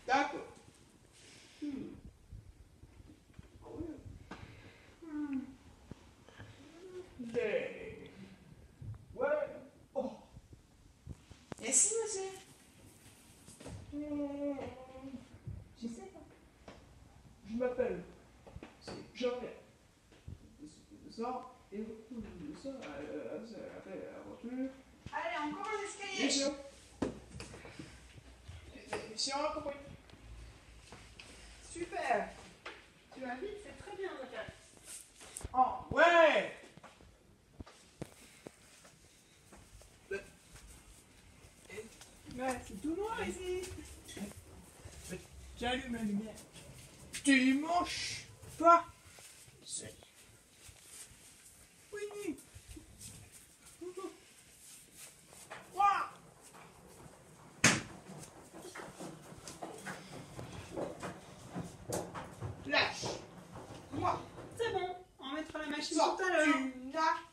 D'accord. Ouais. Oh. Merci, monsieur. Je sais pas. Je m'appelle. C'est Jean-Pierre. De ça. Et de ça. Après la voiture. Allez, encore un escalier. Bien sûr. Si on a compris. Super. Tu vas vite, c'est très bien, Michael. Oh, ouais. Ouais, c'est tout noir ici. J'allume la lumière. Tu manges pas. Oui. Ouah. Lâche. Moi. C'est bon, on mettra la machine Ça, tout à l'heure. tu n'as